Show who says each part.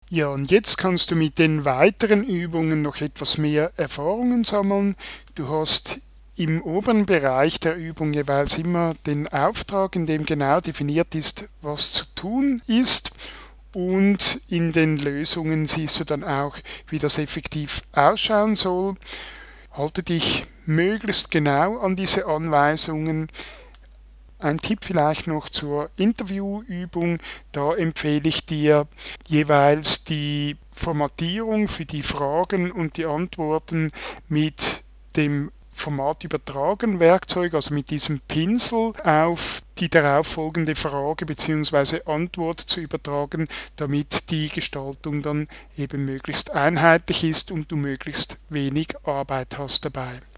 Speaker 1: Ja, und jetzt kannst du mit den weiteren Übungen noch etwas mehr Erfahrungen sammeln. Du hast im oberen Bereich der Übung jeweils immer den Auftrag, in dem genau definiert ist, was zu tun ist. Und in den Lösungen siehst du dann auch, wie das effektiv ausschauen soll. Halte dich möglichst genau an diese Anweisungen. Ein Tipp vielleicht noch zur Interviewübung. Da empfehle ich dir jeweils die Formatierung für die Fragen und die Antworten mit dem Format übertragen Werkzeug, also mit diesem Pinsel auf die darauffolgende Frage bzw. Antwort zu übertragen, damit die Gestaltung dann eben möglichst einheitlich ist und du möglichst wenig Arbeit hast dabei.